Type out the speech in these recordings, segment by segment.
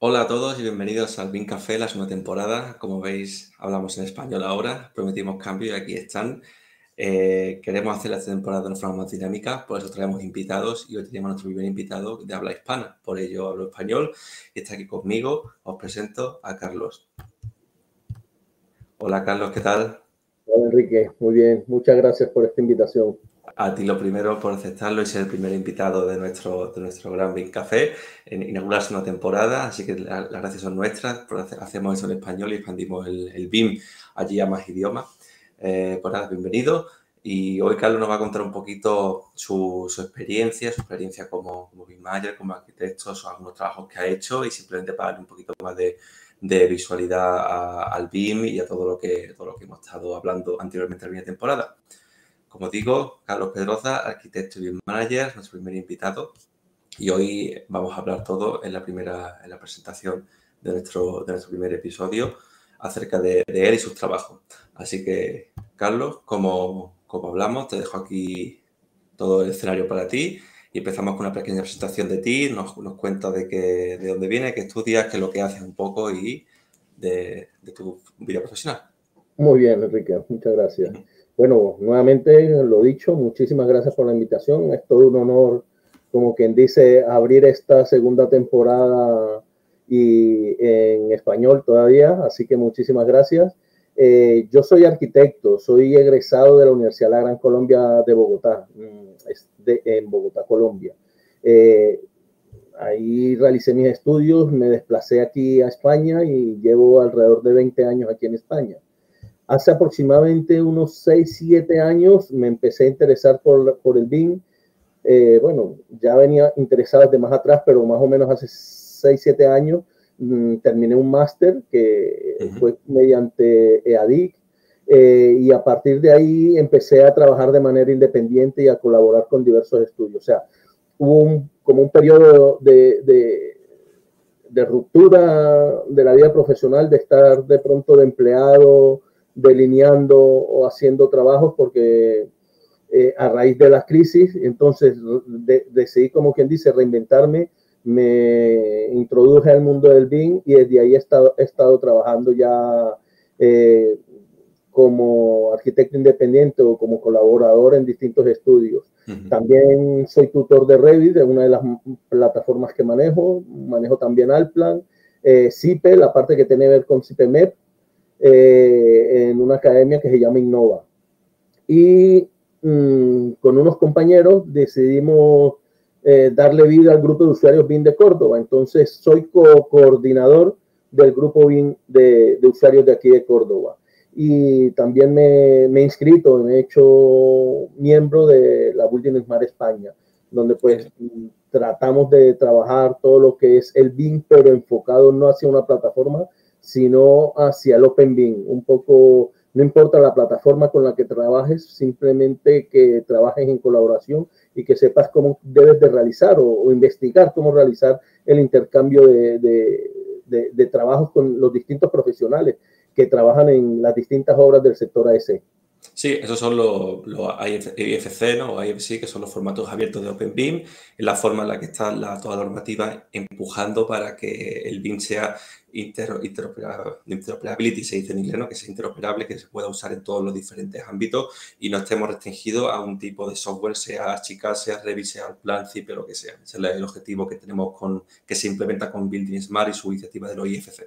Hola a todos y bienvenidos al BIM Café, la segunda temporada. Como veis, hablamos en español ahora, prometimos cambio y aquí están. Queremos hacer esta temporada de una forma más dinámica, por eso traemos invitados y hoy tenemos a nuestro primer invitado de habla hispana, por ello hablo español y está aquí conmigo. Os presento a Carlos. Hola Carlos, ¿qué tal? Hola Enrique, muy bien, muchas gracias por esta invitación. A ti lo primero por aceptarlo y ser el primer invitado de nuestro Gran BIM Café, en inaugurarse una temporada, así que las gracias son nuestras, hacemos eso en español y expandimos el BIM allí a más idiomas. Pues nada, bienvenido. Y hoy Carlos nos va a contar un poquito su experiencia como BIM Manager, como arquitecto, son algunos trabajos que ha hecho y simplemente para darle un poquito más de visualidad al BIM y a todo lo que hemos estado hablando anteriormente en la primera temporada. Como digo, Carlos Pedroza, arquitecto y BIM Manager, nuestro primer invitado. Y hoy vamos a hablar todo en la presentación de nuestro primer episodio acerca de él y sus trabajos. Así que, Carlos, como hablamos, te dejo aquí todo el escenario para ti y empezamos con una pequeña presentación de ti, nos cuentas de dónde viene, qué estudias, qué es lo que haces un poco y de tu vida profesional. Muy bien, Enrique, muchas gracias. Bueno, nuevamente lo dicho, muchísimas gracias por la invitación. Es todo un honor, como quien dice, abrir esta segunda temporada y en español todavía, así que muchísimas gracias. Yo soy arquitecto, soy egresado de la Universidad de la Gran Colombia de Bogotá, en Bogotá, Colombia. Eh, Ahí realicé mis estudios, me desplacé aquí a España y llevo alrededor de 20 años aquí en España. Hace aproximadamente unos 6, 7 años me empecé a interesar por el BIM. Bueno, ya venía interesado desde más atrás, pero más o menos hace 6, 7 años terminé un máster que fue mediante EADIC. Y a partir de ahí empecé a trabajar de manera independiente y a colaborar con diversos estudios. O sea, hubo como un periodo de ruptura de la vida profesional, de estar de pronto de empleado, delineando o haciendo trabajos, porque a raíz de la crisis, entonces decidí, como quien dice, reinventarme, me introduje al mundo del BIM y desde ahí he estado trabajando ya como arquitecto independiente o como colaborador en distintos estudios. También soy tutor de Revit, de una de las plataformas que manejo también Alplan, CIPE, la parte que tiene que ver con CIPEMEP, en una academia que se llama Innova. Y con unos compañeros decidimos darle vida al grupo de usuarios BIM de Córdoba. Entonces soy coordinador del grupo BIM de usuarios de aquí de Córdoba. Y también me he inscrito, me he hecho miembro de la Building Smart España, donde pues tratamos de trabajar todo lo que es el BIM, pero enfocado no hacia una plataforma, sino hacia el Open BIM. Un poco, no importa la plataforma con la que trabajes, simplemente que trabajes en colaboración y que sepas cómo debes de realizar o investigar cómo realizar el intercambio de trabajos con los distintos profesionales que trabajan en las distintas obras del sector AEC. Sí, esos son los IFC, ¿no? O IFC, que son los formatos abiertos de OpenBIM, es la forma en la que está toda la normativa empujando para que el BIM sea interoperability, se dice en inglés, ¿no? Que sea interoperable, que se pueda usar en todos los diferentes ámbitos y no estemos restringidos a un tipo de software, sea Archicad, sea Revit, sea Alplan, CIPE, lo que sea. Ese es el objetivo que tenemos que se implementa con Building Smart y su iniciativa de los IFC.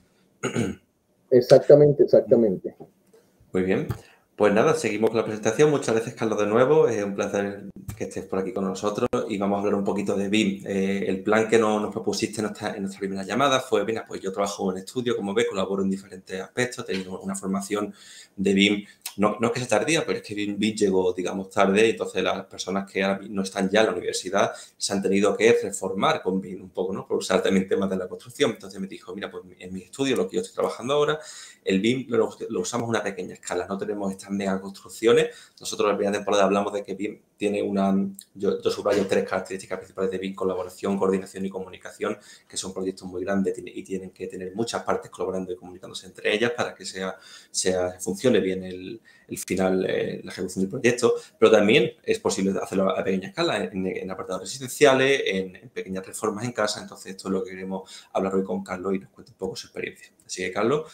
Exactamente, exactamente. Muy bien. Pues nada, seguimos con la presentación. Muchas gracias, Carlos, de nuevo. Es un placer que estés por aquí con nosotros y vamos a hablar un poquito de BIM. El plan que nos propusiste en nuestra primera llamada fue, mira, pues yo trabajo en estudio, como ves, colaboro en diferentes aspectos, tengo una formación de BIM, no es que sea tardía, pero es que BIM llegó, digamos, tarde y entonces las personas que no están ya en la universidad se han tenido que reformar con BIM un poco, ¿no? Por usar también temas de la construcción. Entonces me dijo, mira, pues en mi estudio, lo que yo estoy trabajando ahora, el BIM lo usamos a una pequeña escala, no tenemos estas megaconstrucciones. Nosotros en la primera temporada hablamos de que BIM tiene yo subrayo 3 características principales de BIM: colaboración, coordinación y comunicación, que son proyectos muy grandes y tienen que tener muchas partes colaborando y comunicándose entre ellas para que funcione bien el final, la ejecución del proyecto. Pero también es posible hacerlo a pequeña escala, en apartados residenciales, en pequeñas reformas en casa. Entonces, esto es lo que queremos hablar hoy con Carlos y nos cuente un poco su experiencia. Así que, Carlos.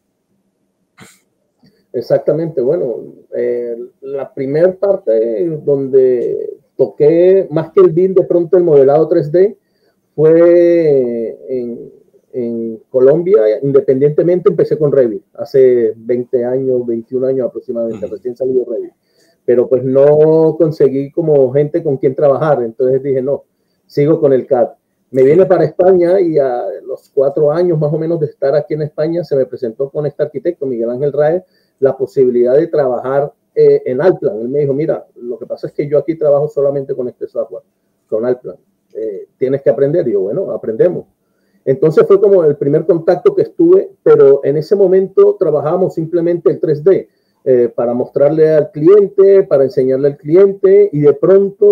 Exactamente, bueno, la primera parte donde toqué más que el BIM, de pronto el modelado 3D, fue en Colombia. Independientemente empecé con Revit, hace 20 años, 21 años aproximadamente, recién salió Revit, pero pues no conseguí como gente con quien trabajar, entonces dije no, sigo con el CAD. Me vine para España y a los 4 años más o menos de estar aquí en España se me presentó con este arquitecto, Miguel Ángel Raez, la posibilidad de trabajar en Allplan. Él me dijo, mira, lo que pasa es que yo aquí trabajo solamente con este software, con Allplan. Tienes que aprender. Y yo, bueno, aprendemos. Entonces fue como el primer contacto que estuve, pero en ese momento trabajábamos simplemente el 3D para mostrarle al cliente, para enseñarle al cliente, y de pronto,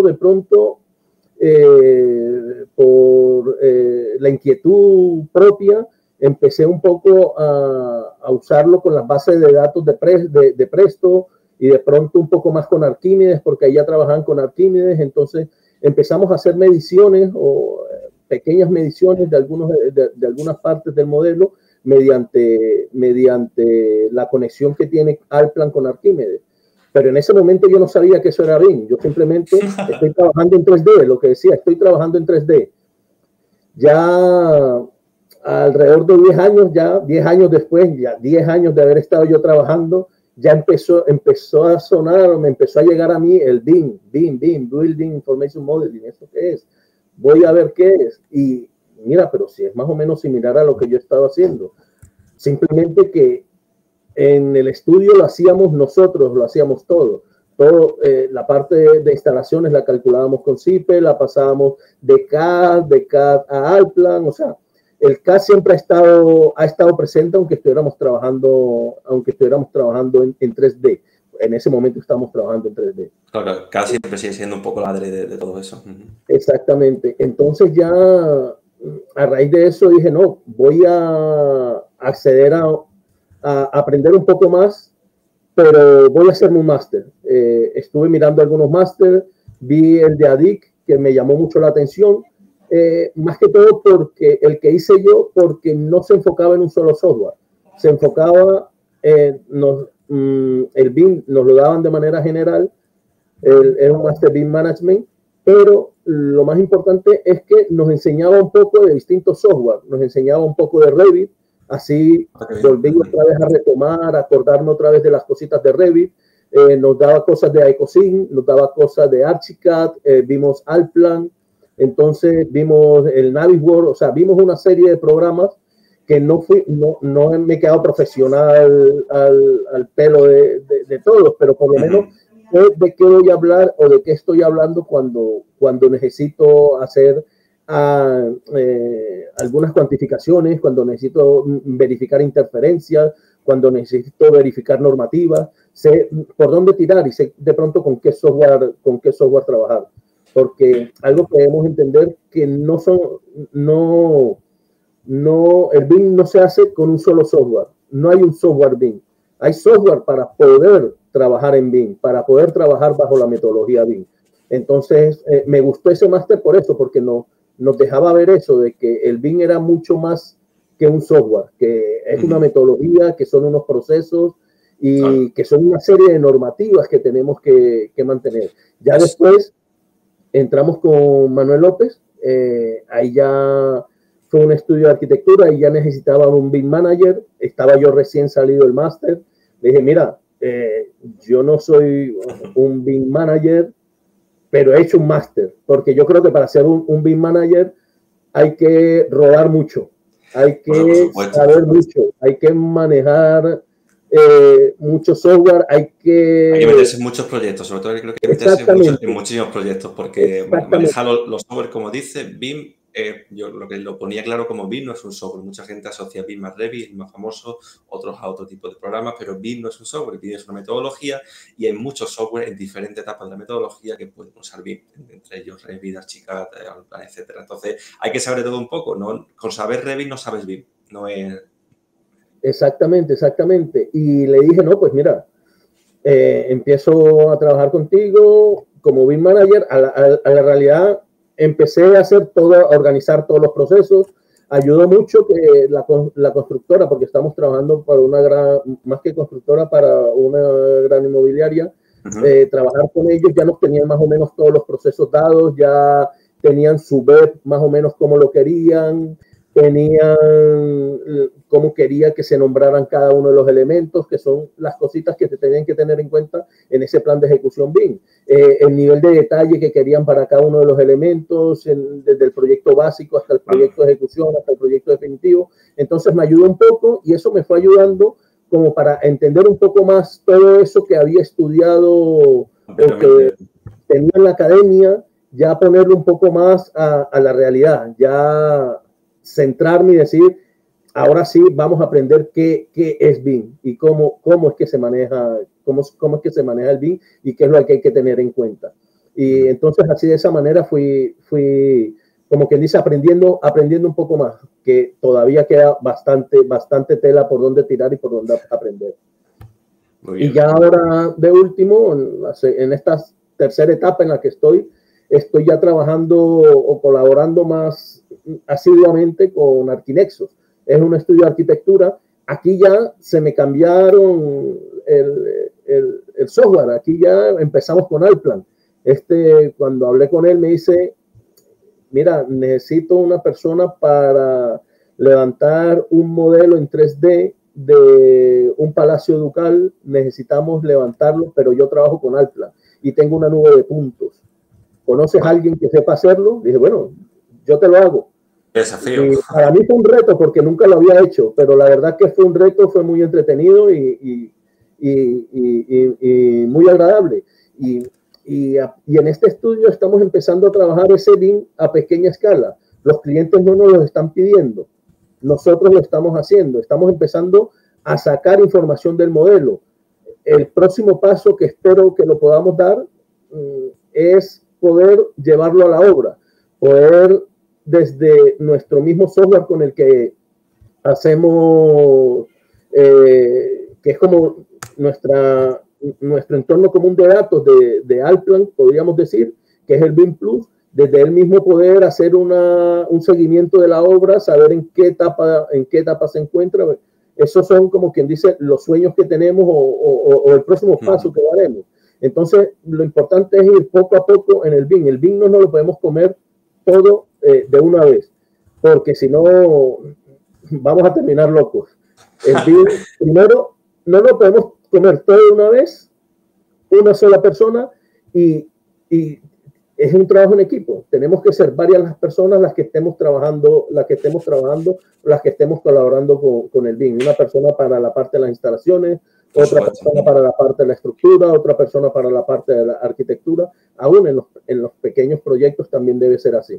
por la inquietud propia, empecé un poco a usarlo con las bases de datos de Presto, y de pronto un poco más con Arquímedes, porque ahí ya trabajaban con Arquímedes. Entonces empezamos a hacer mediciones o pequeñas mediciones de algunas partes del modelo mediante la conexión que tiene Allplan con Arquímedes. Pero en ese momento yo no sabía que eso era BIM. Yo simplemente estoy trabajando en 3D, lo que decía, estoy trabajando en 3D. Ya alrededor de 10 años, ya 10 años después, ya 10 años de haber estado yo trabajando, ya empezó a sonar, o me empezó a llegar a mí el BIM, Building Information Modeling. ¿Esto qué es? Voy a ver qué es. Y mira, pero si es más o menos similar a lo que yo he estado haciendo. Simplemente que en el estudio lo hacíamos nosotros, lo hacíamos todo. La parte de instalaciones la calculábamos con CIPE, la pasábamos de CAD a Allplan. O sea, el CAD siempre ha estado presente, aunque estuviéramos trabajando en 3D. En ese momento estamos trabajando en 3D. Claro, CAD siempre sigue siendo un poco la de todo eso. Exactamente. Entonces ya a raíz de eso dije, no, voy a acceder a aprender un poco más, pero voy a hacerme un máster. Estuve mirando algunos máster, vi el de ADIC, que me llamó mucho la atención, más que todo porque el que hice yo, porque no se enfocaba en un solo software, se enfocaba el BIM nos lo daban de manera general, era un máster BIM Management, pero lo más importante es que nos enseñaba un poco de distintos software, nos enseñaba un poco de Revit. Así volví otra vez a retomar, a acordarme otra vez de las cositas de Revit. Nos daba cosas de Ecosyn, nos daba cosas de Archicad, vimos Allplan, entonces vimos el Navisworks. O sea, vimos una serie de programas que no me he quedado profesional al pelo de todos, pero por lo menos sé de qué voy a hablar o de qué estoy hablando cuando necesito hacer algunas cuantificaciones, cuando necesito verificar interferencias, cuando necesito verificar normativas. Sé por dónde tirar y sé de pronto con qué software trabajar, porque algo que debemos entender que el BIM no se hace con un solo software. No hay un software BIM, hay software para poder trabajar en BIM, para poder trabajar bajo la metodología BIM. Entonces me gustó ese máster por eso, porque nos dejaba ver eso, de que el BIM era mucho más que un software, que es una metodología, que son unos procesos y que son una serie de normativas que tenemos que mantener. Ya después entramos con Manuel López, ahí ya fue un estudio de arquitectura y ya necesitaba un BIM manager. Estaba yo recién salido del máster. Le dije, mira, yo no soy un BIM manager, pero he hecho un máster, porque yo creo que para ser un BIM manager hay que rodar mucho, hay que saber mucho, hay que manejar mucho software, hay que meterse en muchos proyectos, sobre todo creo que hay que meterse en muchísimos proyectos, porque manejar los software, como dice, BIM yo lo que lo ponía claro como BIM no es un software. Mucha gente asocia BIM a Revit, el más famoso, otros a otro tipo de programas, pero BIM no es un software, BIM es una metodología y hay muchos software en diferentes etapas de la metodología que pueden usar BIM, entre ellos Revit, Archicad, Allplan, etcétera. Entonces, hay que saber de todo un poco, ¿no? Con saber Revit no sabes BIM, no es... Exactamente, exactamente. Y le dije, no, pues mira, empiezo a trabajar contigo como BIM Manager. A la realidad, empecé a hacer todo, a organizar todos los procesos. Ayudó mucho que la constructora, porque estamos trabajando para una gran, más que constructora, para una gran inmobiliaria, trabajar con ellos, ya nos tenían más o menos todos los procesos dados, ya tenían su web más o menos como lo querían, tenían cómo quería que se nombraran cada uno de los elementos, que son las cositas que se tenían que tener en cuenta en ese plan de ejecución BIM. El nivel de detalle que querían para cada uno de los elementos, desde el proyecto básico hasta el proyecto de ejecución, hasta el proyecto definitivo. Entonces me ayudó un poco y eso me fue ayudando como para entender un poco más todo eso que había estudiado o que tenía en la academia, ya ponerlo un poco más a la realidad, ya centrarme y decir, ahora sí vamos a aprender qué es BIM y cómo es que se maneja, cómo es que se maneja el BIM y qué es lo que hay que tener en cuenta. Y entonces así de esa manera fui como quien dice, aprendiendo un poco más, que todavía queda bastante tela por donde tirar y por donde aprender. Y ya ahora, de último, en esta tercera etapa en la que estoy ya trabajando o colaborando más asiduamente con Arquinexus. Es un estudio de arquitectura. Aquí ya se me cambiaron el software. Aquí ya empezamos con Allplan. Cuando hablé con él me dice, mira, necesito una persona para levantar un modelo en 3D de un palacio ducal. Necesitamos levantarlo, pero yo trabajo con Allplan y tengo una nube de puntos. ¿Conoces a alguien que sepa hacerlo? Dije, bueno, yo te lo hago. Desafío. Y para mí fue un reto porque nunca lo había hecho, pero la verdad que fue un reto, fue muy entretenido y muy agradable. Y en este estudio estamos empezando a trabajar ese BIM a pequeña escala. Los clientes no nos lo están pidiendo, nosotros lo estamos haciendo. Estamos empezando a sacar información del modelo. El próximo paso que espero que lo podamos dar es poder llevarlo a la obra, poder desde nuestro mismo software con el que hacemos, que es como nuestro entorno común de datos de Allplan, podríamos decir, que es el BIM Plus, desde él mismo poder hacer un seguimiento de la obra, saber en qué etapa se encuentra. Esos son, como quien dice, los sueños que tenemos o el próximo paso que daremos. Entonces, lo importante es ir poco a poco en el BIM. El BIM no nos lo podemos comer todo de una vez, porque si no, vamos a terminar locos. El BIM, primero, no lo podemos comer todo de una vez, una sola persona, y es un trabajo en equipo. Tenemos que ser varias las personas las que estemos trabajando, las que estemos colaborando con el BIM. Una persona para la parte de las instalaciones, otra persona para la parte de la estructura, otra persona para la parte de la arquitectura. Aún en los pequeños proyectos también debe ser así.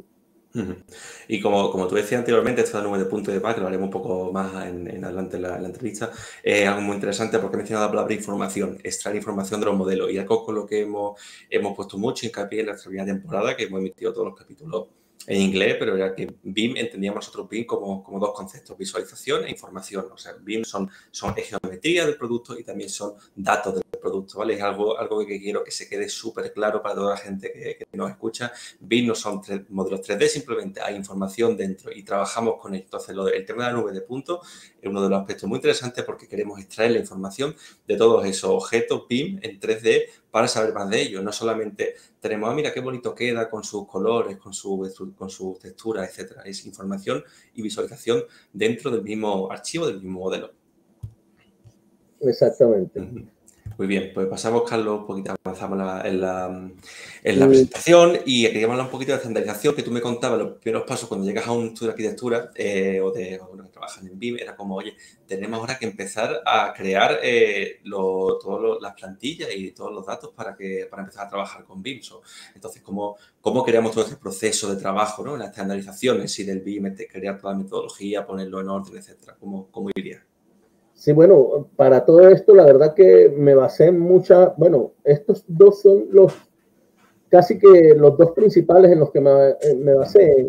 Y como tú decías anteriormente, esto de la nube de puntos y demás, que lo haremos un poco más en adelante en la entrevista, es algo muy interesante porque he mencionado la palabra información, extraer información de los modelos, y algo con lo que hemos puesto mucho hincapié en la primera temporada, que hemos emitido todos los capítulos en inglés, pero era que BIM, entendíamos nosotros BIM como dos conceptos, visualización e información. O sea, BIM son geometría del producto y también son datos del producto, ¿vale? Es algo que quiero que se quede súper claro para toda la gente que nos escucha. BIM no son modelos 3D, simplemente hay información dentro y trabajamos con él. Entonces, el tema de la nube de puntos es uno de los aspectos muy interesantes porque queremos extraer la información de todos esos objetos BIM en 3D para saber más de ellos. No solamente tenemos, mira qué bonito queda con sus colores, con sus texturas, etcétera. Es información y visualización dentro del mismo archivo, del mismo modelo. Exactamente. Muy bien, pues pasamos, Carlos, un poquito, avanzamos en la presentación y queríamos hablar un poquito de estandarización, que tú me contabas los primeros pasos cuando llegas a un estudio de arquitectura o que trabajas en BIM, era como, oye, tenemos ahora que empezar a crear todas las plantillas y todos los datos para empezar a trabajar con BIM. Entonces, ¿cómo creamos todo este proceso de trabajo, ¿no? Las estandarizaciones y del BIM, crear toda la metodología, ponerlo en orden, etcétera? ¿Cómo iría? Sí, bueno, para todo esto la verdad que me basé en bueno, estos dos son casi que los dos principales en los que me basé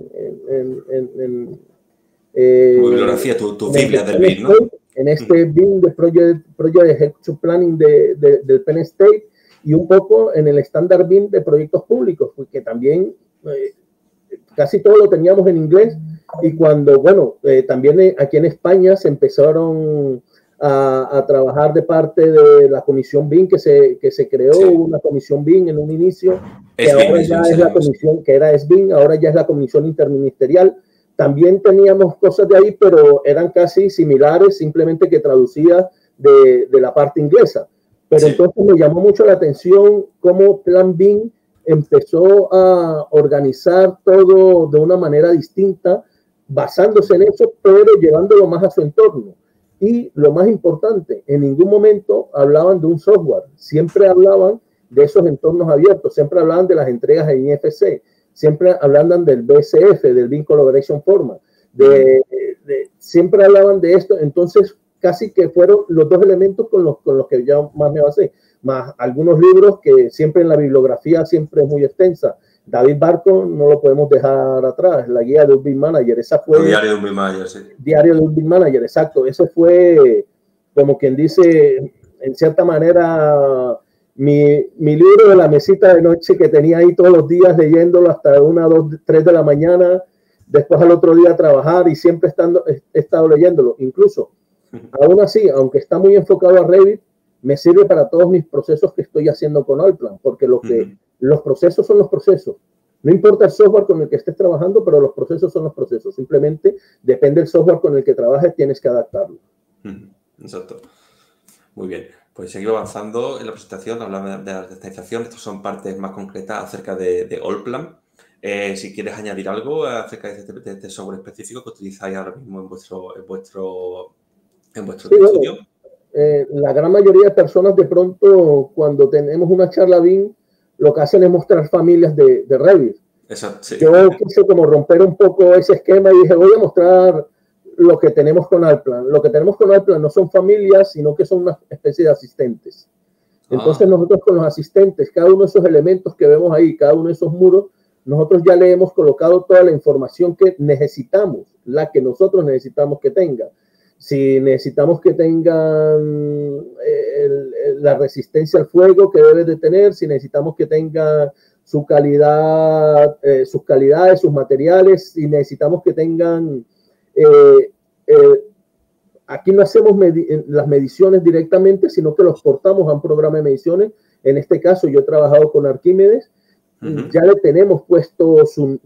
Tu bibliografía, tu Biblia del BIM, ¿no? En este BIM de Project Execution Planning del Penn State y un poco en el estándar BIM de proyectos públicos, porque también casi todo lo teníamos en inglés y cuando, bueno, también aquí en España se empezaron a trabajar de parte de la comisión BIM que se creó, sí. Una comisión BIM en un inicio, que ahora ya es la comisión, que era SBIM, ahora ya es la comisión interministerial. También teníamos cosas de ahí, pero eran casi similares, simplemente que traducidas de la parte inglesa. Pero sí. Entonces me llamó mucho la atención cómo Plan BIM empezó a organizar todo de una manera distinta, basándose en eso, pero llevándolo más a su entorno. Y lo más importante, en ningún momento hablaban de un software, siempre hablaban de esos entornos abiertos, siempre hablaban de las entregas en IFC, siempre hablaban del BCF, del BIM Collaboration Format, siempre hablaban de esto. Entonces casi que fueron los dos elementos con los que ya más me basé, más algunos libros que siempre en la bibliografía siempre es muy extensa. David Barco no lo podemos dejar atrás, la guía de un BIM Manager, esa fue... Diario de un BIM Manager, sí. Diario de un BIM Manager, exacto. Eso fue, como quien dice, en cierta manera, mi libro de la mesita de noche que tenía ahí todos los días leyéndolo hasta 1, 2, 3 de la mañana, después al otro día a trabajar y siempre he estado leyéndolo. Incluso, aún así, aunque está muy enfocado a Revit, me sirve para todos mis procesos que estoy haciendo con Allplan, porque los procesos son los procesos. No importa el software con el que estés trabajando, pero los procesos son los procesos. Simplemente depende del software con el que trabajes, tienes que adaptarlo. Exacto. Muy bien. Pues seguimos avanzando en la presentación, hablamos de la estandarización. Estas son partes más concretas acerca de Allplan. Si quieres añadir algo acerca de este software específico que utilizáis ahora mismo en vuestro estudio. Bueno, la gran mayoría de personas de pronto cuando tenemos una charla BIM lo que hacen es mostrar familias de Revit. Exacto, sí. Yo quise como romper un poco ese esquema y dije, voy a mostrar lo que tenemos con Allplan. Lo que tenemos con Allplan no son familias, sino que son una especie de asistentes. Entonces nosotros con los asistentes, cada uno de esos elementos que vemos ahí, cada uno de esos muros, nosotros ya le hemos colocado toda la información que necesitamos, la que nosotros necesitamos que tenga. Si necesitamos que tengan la resistencia al fuego que debe de tener, si necesitamos que tengan su calidad, sus calidades, sus materiales, si necesitamos que tengan... aquí no hacemos las mediciones directamente, sino que los portamos a un programa de mediciones. En este caso yo he trabajado con Arquímedes. Ya le tenemos puesto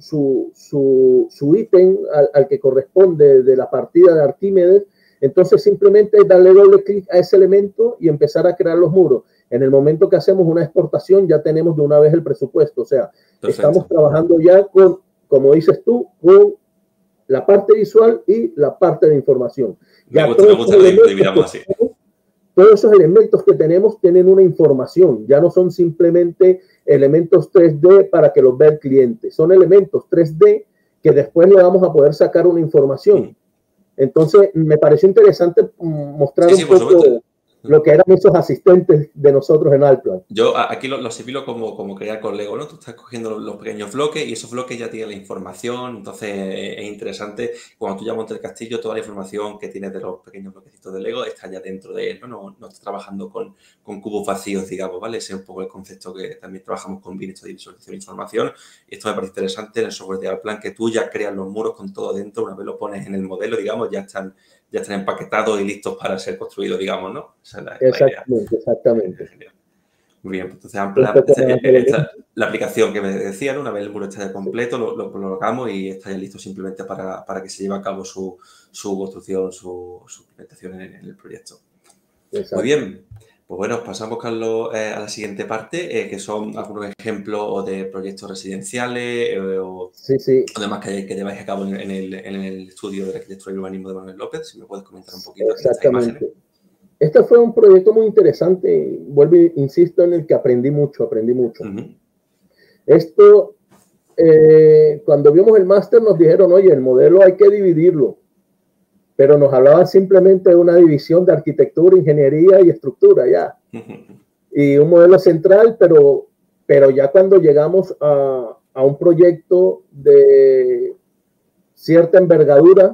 su ítem al que corresponde de la partida de Arquímedes. Entonces simplemente darle doble clic a ese elemento y empezar a crear los muros. En el momento que hacemos una exportación ya tenemos de una vez el presupuesto. O sea, perfecto. Estamos trabajando ya con, como dices tú, con la parte visual y la parte de información. Ya me gusta dividamos así. Todos esos elementos que tenemos tienen una información. Ya no son simplemente elementos 3D para que los vea el cliente. Son elementos 3D que después le vamos a poder sacar una información. Entonces, me pareció interesante mostrar un poco lo que eran esos asistentes de nosotros en Allplan. Yo aquí lo asimilo como crear con Lego, ¿no? Tú estás cogiendo los pequeños bloques y esos bloques ya tienen la información, entonces es interesante. Cuando tú ya montas el castillo, toda la información que tienes de los pequeños bloquecitos de Lego está ya dentro de él, ¿no? No estás trabajando con cubos vacíos, digamos, ¿vale? Ese es un poco el concepto que también trabajamos con BIM, esto de visualización de información. Y esto me parece interesante en el software de Allplan, que tú ya creas los muros con todo dentro, una vez lo pones en el modelo, digamos, ya están empaquetados y listos para ser construidos, digamos, ¿no? Esa es la idea. Exactamente. Muy bien, entonces la aplicación que me decían, una vez el muro está ya completo, lo colocamos y está ya listo simplemente para que se lleve a cabo su construcción, su implementación en el proyecto. Exacto. Muy bien. Pues bueno, pasamos, Carlos, a la siguiente parte, que son algunos ejemplos o de proyectos residenciales o Sí, sí. demás que lleváis a cabo en el estudio de arquitectura y urbanismo de Manuel López. Si me puedes comentar un poquito estas imágenes. Exactamente. Este fue un proyecto muy interesante, vuelvo e insisto, en el que aprendí mucho. Esto, cuando vimos el máster nos dijeron, oye, el modelo hay que dividirlo, pero nos hablaban simplemente de una división de arquitectura, ingeniería y estructura, ya. Y un modelo central, pero ya cuando llegamos a un proyecto de cierta envergadura,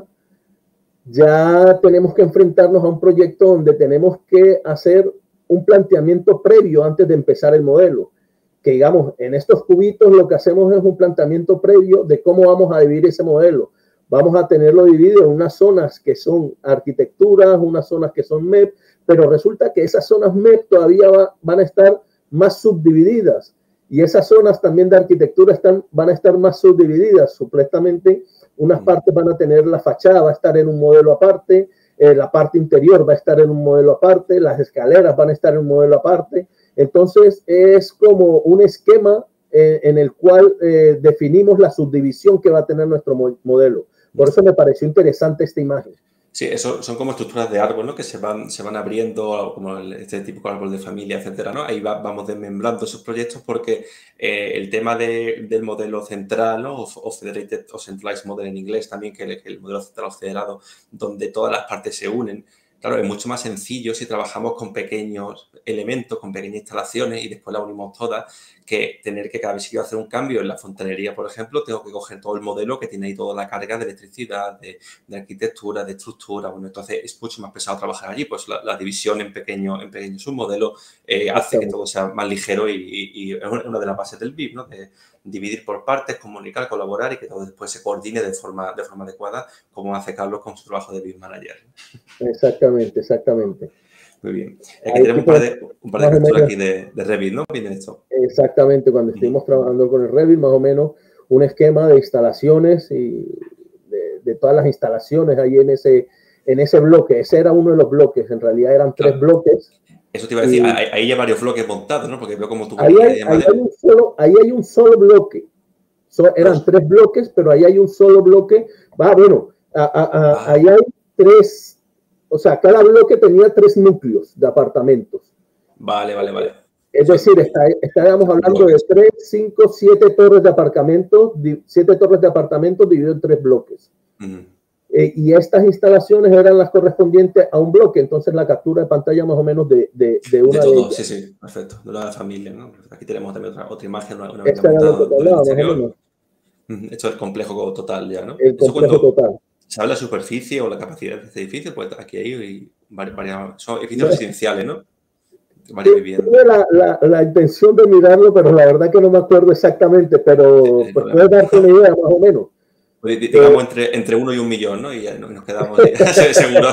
ya tenemos que enfrentarnos a un proyecto donde tenemos que hacer un planteamiento previo antes de empezar el modelo. Que digamos, en estos cubitos lo que hacemos es un planteamiento previo de cómo vamos a dividir ese modelo. Vamos a tenerlo dividido en unas zonas que son arquitecturas, unas zonas que son MEP, pero resulta que esas zonas MEP todavía van a estar más subdivididas y esas zonas también de arquitectura van a estar más subdivididas. Supuestamente unas partes van a tener la fachada, va a estar en un modelo aparte, la parte interior va a estar en un modelo aparte, las escaleras van a estar en un modelo aparte. Entonces es como un esquema en el cual definimos la subdivisión que va a tener nuestro modelo. Por eso me pareció interesante esta imagen. Sí, eso son como estructuras de árbol, ¿no? Que se van abriendo, como este típico árbol de familia, etcétera, ¿no? Ahí vamos desmembrando esos proyectos porque el tema del modelo central, ¿no? O Federated o Centralized Model en inglés también, que el modelo central o federado, donde todas las partes se unen. Claro, es mucho más sencillo si trabajamos con pequeños elementos, con pequeñas instalaciones y después las unimos todas, que tener que cada vez que quiero hacer un cambio en la fontanería, por ejemplo, tengo que coger todo el modelo que tiene ahí toda la carga de electricidad, de arquitectura, de estructura. Bueno, entonces es mucho más pesado trabajar allí. Pues la división en pequeños submodelos hace que todo sea más ligero y es una de las bases del BIM, ¿no? De dividir por partes, comunicar, colaborar y que todo después se coordine de forma adecuada, como hace Carlos con su trabajo de BIM Manager. Exactamente, exactamente. Muy bien. Aquí tenemos un par de capturas aquí de Revit, ¿no? Viene esto. Exactamente, cuando estuvimos trabajando con el Revit, más o menos un esquema de instalaciones y de todas las instalaciones ahí en ese bloque. Ese era uno de los bloques, en realidad eran tres bloques. Eso te iba a decir, ahí hay varios bloques montados, ¿no? Porque veo como tú... Ahí hay un solo bloque. Eran tres bloques, pero ahí hay un solo bloque. Ahí hay tres, o sea, cada bloque tenía 3 núcleos de apartamentos. Vale. Es decir, estábamos hablando de 3, 5, 7 torres de apartamentos, 7 torres de apartamentos divididos en 3 bloques. Y estas instalaciones eran las correspondientes a un bloque, entonces la captura de pantalla más o menos de una de ellas. Sí, perfecto, de la familia, ¿no? Aquí tenemos también otra imagen, una esta era lo que hablaba, más o menos. Esto es el complejo total ya, ¿no? El complejo total. ¿Se habla de superficie o la capacidad de este edificio? Pues aquí hay varias, son edificios residenciales, ¿no? Varias viviendas. Tuve la intención de mirarlo, pero la verdad que no me acuerdo exactamente, pero pues puedes darte una idea más o menos. Pues digamos entre 1 y 1 millón, ¿no? Y ya nos quedamos seguros.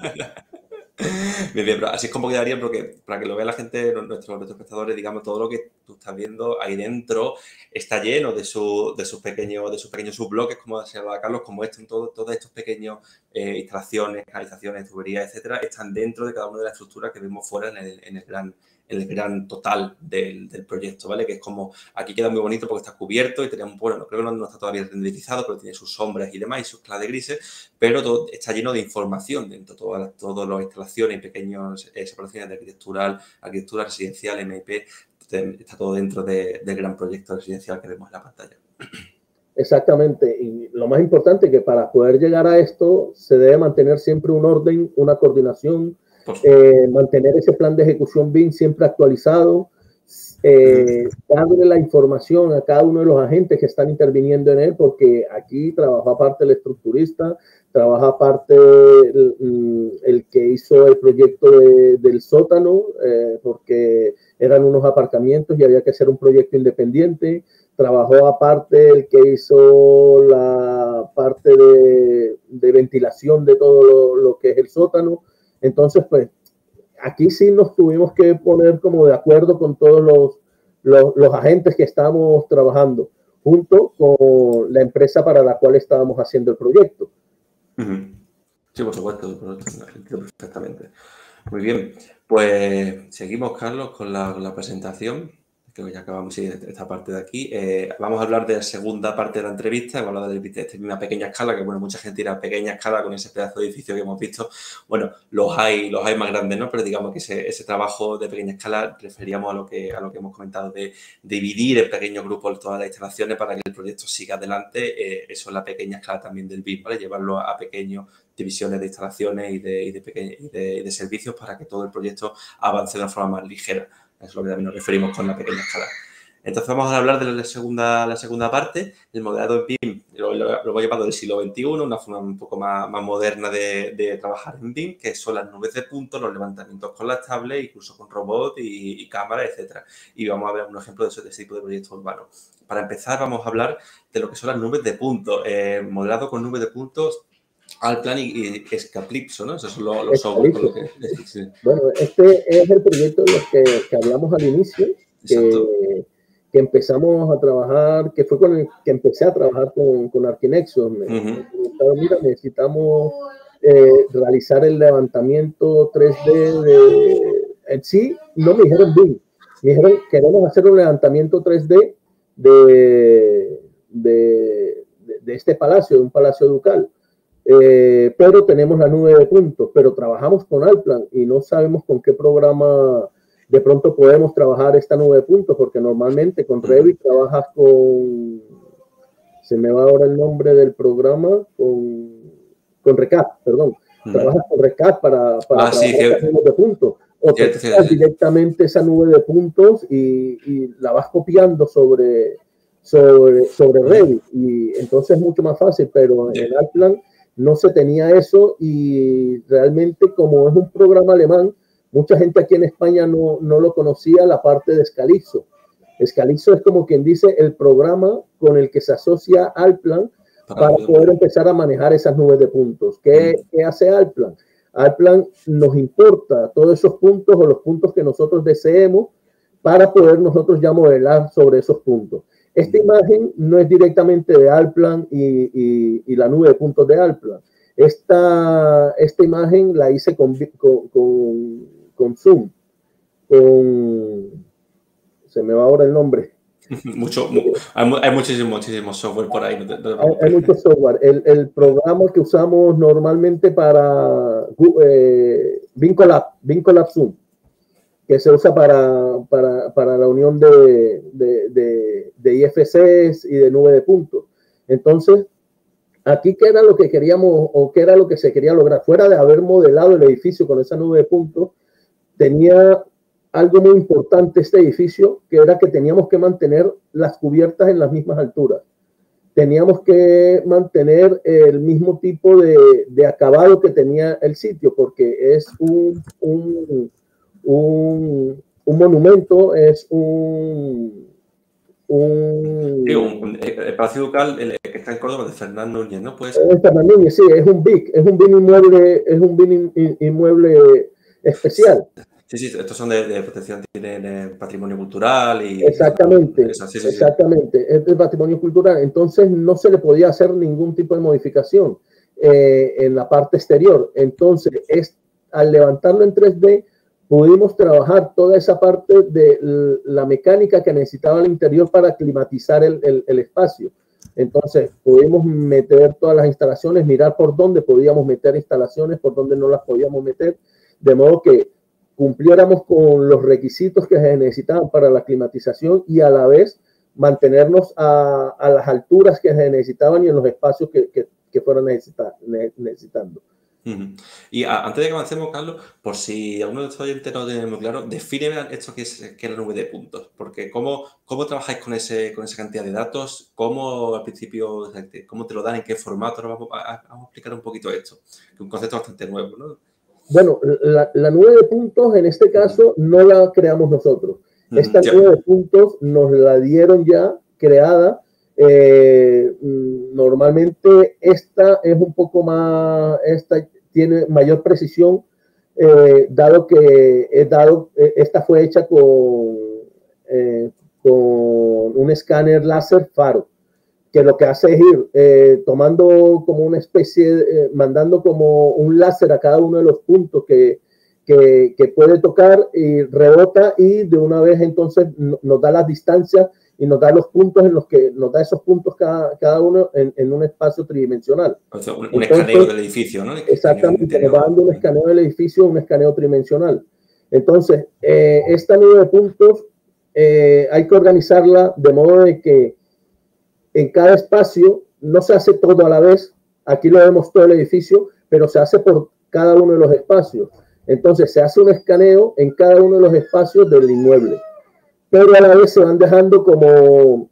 Bien, pero así es como quedaría, porque para que lo vea la gente, nuestros espectadores, digamos, todo lo que tú estás viendo ahí dentro está lleno de sus pequeños subbloques, como se llama Carlos, como todos estos pequeños instalaciones, canalizaciones, tuberías, etcétera, están dentro de cada una de las estructuras que vemos fuera en el gran total del proyecto, ¿vale? Que es como, aquí queda muy bonito porque está cubierto y tenemos, bueno, creo que no está todavía renderizado, pero tiene sus sombras y demás y sus claves grises, pero todo está lleno de información dentro, todas las instalaciones y pequeñas separaciones de arquitectura residencial, MIP, está todo dentro del gran proyecto residencial que vemos en la pantalla. Exactamente, y lo más importante es que para poder llegar a esto se debe mantener siempre un orden, una coordinación, mantener ese plan de ejecución BIM siempre actualizado, darle la información a cada uno de los agentes que están interviniendo en él, porque aquí trabaja aparte el estructurista, trabaja aparte el que hizo el proyecto del sótano, porque eran unos aparcamientos y había que hacer un proyecto independiente. Trabajó aparte el que hizo la parte de ventilación de todo lo que es el sótano. Entonces, pues, aquí sí nos tuvimos que poner como de acuerdo con todos los agentes que estábamos trabajando, junto con la empresa para la cual estábamos haciendo el proyecto. Sí, por supuesto, perfectamente. Muy bien, pues seguimos, Carlos, con la presentación. Creo que ya acabamos esta parte de aquí. Vamos a hablar de la segunda parte de la entrevista. Vamos a hablar de una pequeña escala, que bueno, mucha gente dirá pequeña escala con ese pedazo de edificio que hemos visto. Bueno, los hay más grandes, ¿no? Pero digamos que ese trabajo de pequeña escala referíamos a lo que hemos comentado de dividir en pequeños grupos todas las instalaciones para que el proyecto siga adelante. Eso es la pequeña escala también del BIM, ¿vale? Llevarlo a pequeños divisiones de instalaciones y de servicios para que todo el proyecto avance de una forma más ligera. Eso es lo que también nos referimos con la pequeña escala. Entonces vamos a hablar de la segunda parte, el modelado en BIM, lo voy llamando del siglo XXI, una forma un poco más moderna de trabajar en BIM, que son las nubes de puntos, los levantamientos con las tablets, incluso con robots y cámaras, etcétera. Y vamos a ver un ejemplo de ese tipo de proyectos urbanos. Para empezar, vamos a hablar de lo que son las nubes de puntos, modelado con nubes de puntos, Allplan y Escaplypso, ¿no? Esos son los software con los que... Sí. Bueno, este es el proyecto de los que hablamos al inicio, que empezamos a trabajar, que fue con el que empecé a trabajar con Arquinexus. Mira, necesitamos realizar el levantamiento 3D en sí, no me dijeron BIM, me dijeron queremos hacer un levantamiento 3D de este palacio, de un palacio ducal. Pero tenemos la nube de puntos, pero trabajamos con Allplan y no sabemos con qué programa de pronto podemos trabajar esta nube de puntos, porque normalmente con Revit trabajas con, se me va ahora el nombre del programa, con Recap, perdón, trabajas con Recap para trabajar esta nube de puntos, o te creas directamente esa nube de puntos y la vas copiando sobre Revit, y entonces es mucho más fácil, pero en Allplan no se tenía eso, y realmente como es un programa alemán, mucha gente aquí en España no lo conocía, la parte de Scalixo. Scalixo es como quien dice el programa con el que se asocia Allplan para poder empezar a manejar esas nubes de puntos. ¿Qué hace Allplan? Allplan nos importa todos esos puntos o los puntos que nosotros deseemos para poder nosotros ya modelar sobre esos puntos. Esta imagen no es directamente de Allplan y la nube de puntos de Allplan. Esta imagen la hice con Zoom, se me va ahora el nombre. Hay muchísimo software por ahí. Hay mucho software. El programa que usamos normalmente para VinColab Zoom, que se usa para la unión de IFCs y de nube de puntos. Entonces, aquí, ¿qué era lo que queríamos o qué era lo que se quería lograr? Fuera de haber modelado el edificio con esa nube de puntos, tenía algo muy importante este edificio, que era que teníamos que mantener las cubiertas en las mismas alturas. Teníamos que mantener el mismo tipo de acabado que tenía el sitio, porque es un monumento, es el Palacio Ducal, el que está en Córdoba, de Fernando Núñez, ¿no? Pues... Fernando Núñez, sí, es un BIM inmueble especial. Sí, estos son de protección, tienen patrimonio cultural y... Exactamente, exactamente, es de patrimonio cultural. Entonces no se le podía hacer ningún tipo de modificación en la parte exterior. Entonces, al levantarlo en 3D, pudimos trabajar toda esa parte de la mecánica que necesitaba el interior para climatizar el espacio. Entonces, pudimos meter todas las instalaciones, mirar por dónde podíamos meter instalaciones, por dónde no las podíamos meter, de modo que cumpliéramos con los requisitos que se necesitaban para la climatización y a la vez mantenernos a las alturas que se necesitaban y en los espacios que fueran necesitando. Y antes de que avancemos, Carlos, por si alguno de estos oyentes no tiene muy claro, defíneme esto que es la nube de puntos, porque ¿cómo trabajáis con esa cantidad de datos? ¿Cómo al principio, cómo te lo dan, en qué formato? Vamos a explicar un poquito esto, que es un concepto bastante nuevo, ¿no? Bueno, la nube de puntos en este caso no la creamos nosotros. Esta nube de puntos nos la dieron ya creada. Normalmente esta es un poco más, esta tiene mayor precisión, dado que esta fue hecha con un escáner láser Faro, que lo que hace es ir tomando como una especie, mandando como un láser a cada uno de los puntos que que puede tocar y rebota y de una vez entonces nos da las distancias y nos da los puntos en los que nos da esos puntos cada uno en un espacio tridimensional. O sea, un escaneo del edificio, ¿no? Exactamente, nos va dando un escaneo del edificio, un escaneo tridimensional. Entonces, esta nube de puntos hay que organizarla de modo de que en cada espacio no se hace todo a la vez. Aquí lo vemos todo el edificio, pero se hace por cada uno de los espacios. Entonces, se hace un escaneo en cada uno de los espacios del inmueble, pero a la vez se van dejando como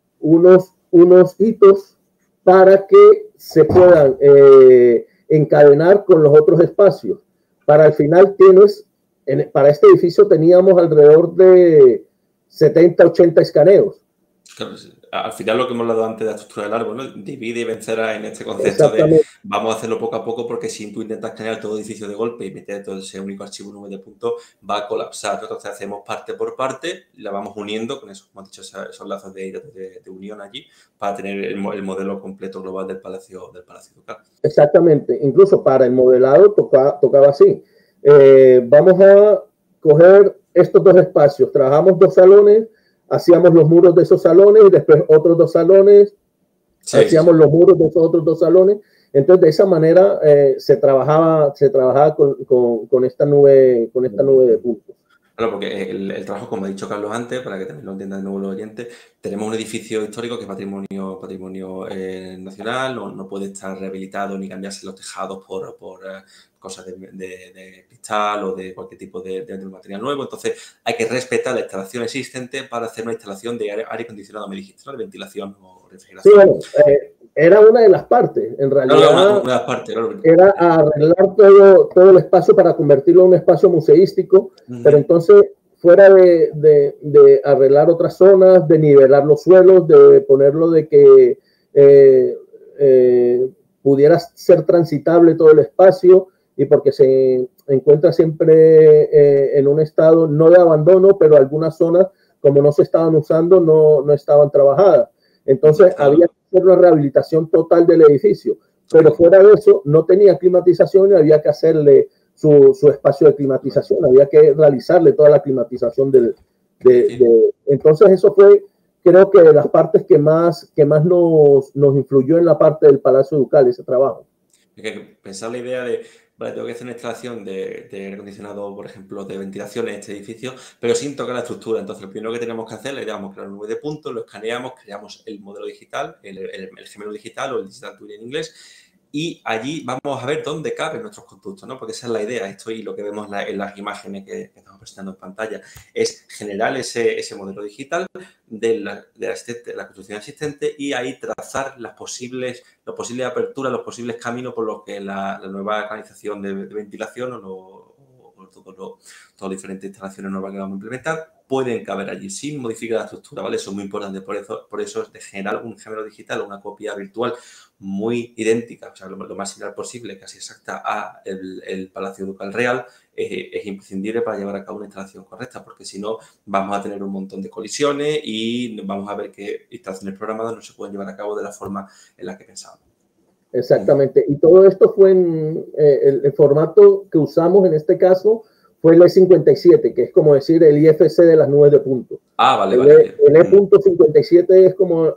unos hitos para que se puedan encadenar con los otros espacios. Para el final para este edificio teníamos alrededor de 70, 80 escaneos. Claro, al final lo que hemos hablado antes de la estructura del árbol, ¿no? Divide y vencerá en este concepto de vamos a hacerlo poco a poco, porque si tú intentas escanear todo edificio de golpe y meter todo ese único archivo nube de puntos, va a colapsar, ¿no? Entonces hacemos parte por parte, la vamos uniendo con eso, como has dicho, esos lazos de unión allí para tener el modelo completo global del Palacio Ducal. Exactamente, incluso para el modelado tocaba así. Vamos a coger estos dos espacios, trabajamos 2 salones, hacíamos los muros de esos salones y después otros 2 salones, hacíamos los muros de esos otros 2 salones. Entonces, de esa manera se trabajaba con esta nube de puntos. Claro, porque el trabajo, como ha dicho Carlos antes, para que también lo entiendan de nuevo los oyentes, tenemos un edificio histórico que es patrimonio nacional, no puede estar rehabilitado ni cambiarse los tejados por cosas de cristal o de cualquier tipo de material nuevo. Entonces, hay que respetar la instalación existente para hacer una instalación de aire acondicionado, me dijiste, ¿no? De ventilación o refrigeración. Sí, bueno, era una de las partes, en realidad. Una de las partes, claro. Era arreglar todo el espacio para convertirlo en un espacio museístico, pero entonces fuera de arreglar otras zonas, de nivelar los suelos, de ponerlo de que pudiera ser transitable todo el espacio, y porque se encuentra siempre en un estado no de abandono, pero algunas zonas, como no se estaban usando, no estaban trabajadas. Entonces había que hacer una rehabilitación total del edificio, pero fuera de eso no tenía climatización y había que hacerle su espacio de climatización, había que realizarle toda la climatización entonces eso fue, creo que de las partes que más nos influyó en la parte del Palacio Ducal, ese trabajo. Hay que pensar la idea de, vale, tengo que hacer una instalación de aire acondicionado, por ejemplo, de ventilación en este edificio, pero sin tocar la estructura. Entonces, lo primero que tenemos que hacer es crear una nube de puntos, lo escaneamos, creamos el modelo digital, el gemelo digital o el digital twin en inglés, y allí vamos a ver dónde caben nuestros conductos, ¿no? Porque esa es la idea, esto y lo que vemos en las imágenes que estamos presentando en pantalla, es generar ese modelo digital de la construcción existente y ahí trazar las posibles aperturas, los posibles caminos por los que la nueva organización de ventilación o todas las diferentes instalaciones nuevas que vamos a implementar pueden caber allí sin modificar la estructura, ¿vale? Eso es muy importante, por eso es de generar un gemelo digital o una copia virtual muy idéntica, o sea, lo más similar posible, casi exacta a el Palacio Ducal real, es imprescindible para llevar a cabo una instalación correcta, porque si no vamos a tener un montón de colisiones y vamos a ver que instalaciones programadas no se pueden llevar a cabo de la forma en la que pensábamos. Exactamente, y todo esto fue en el formato que usamos en este caso fue el E57, que es como decir el IFC de las nubes de puntos. Vale. El E.57 es como